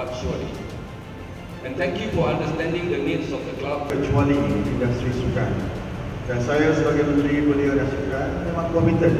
but surely. And thank you for understanding the needs of the club. Kecuali industri sukan. Dan saya sebagai Menteri Belia dan Sukan memang komited.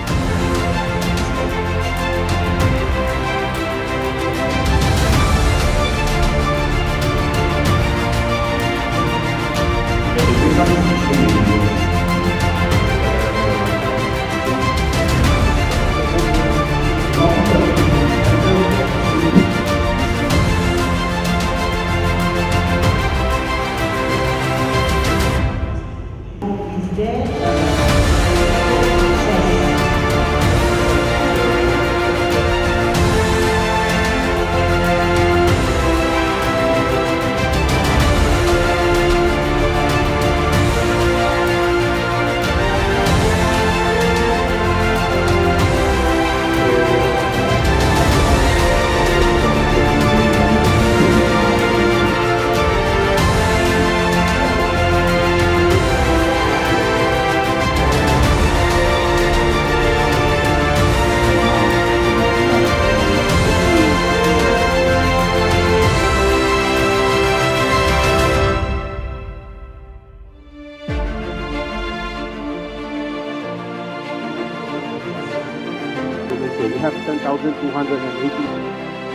We have 10,280.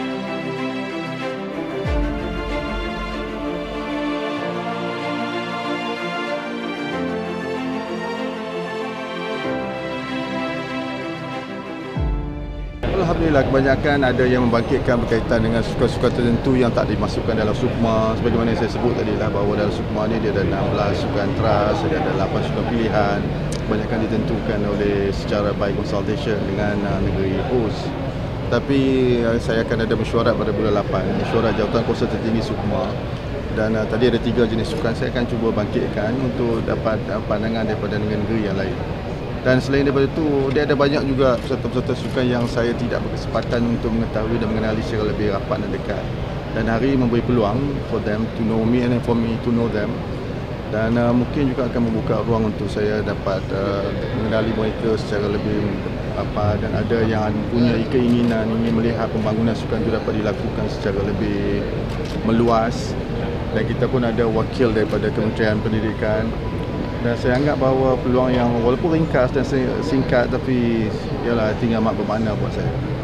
Alhamdulillah, kebanyakan ada yang membangkitkan berkaitan dengan sukan-sukan tertentu yang tak dimasukkan dalam SUKMA. Sebagaimana saya sebut tadi lah, bahawa dalam SUKMA ni dia ada 16 sukan trust, dia ada 8 sukan pilihan. Kebanyakan ditentukan oleh secara by consultation dengan negeri host. Tapi saya akan ada mesyuarat pada bulan 8, mesyuarat jawatan kuasa tertinggi SUKMA. Dan tadi ada 3 jenis sukan, saya akan cuba bangkitkan untuk dapat pandangan daripada negeri yang lain. Dan selain daripada itu, dia ada banyak juga peserta-peserta sukan yang saya tidak berkesempatan untuk mengetahui dan mengenali secara lebih rapat dan dekat. Dan hari memberi peluang for them to know me and for me to know them. Dan mungkin juga akan membuka ruang untuk saya dapat mengenali mereka secara lebih dan ada yang punya keinginan ingin melihat pembangunan sukan itu dapat dilakukan secara lebih meluas. Dan kita pun ada wakil daripada Kementerian Pendidikan. Dan saya anggap bahawa peluang yang walaupun ringkas dan singkat tapi ialah tinggal mak bermakna buat saya.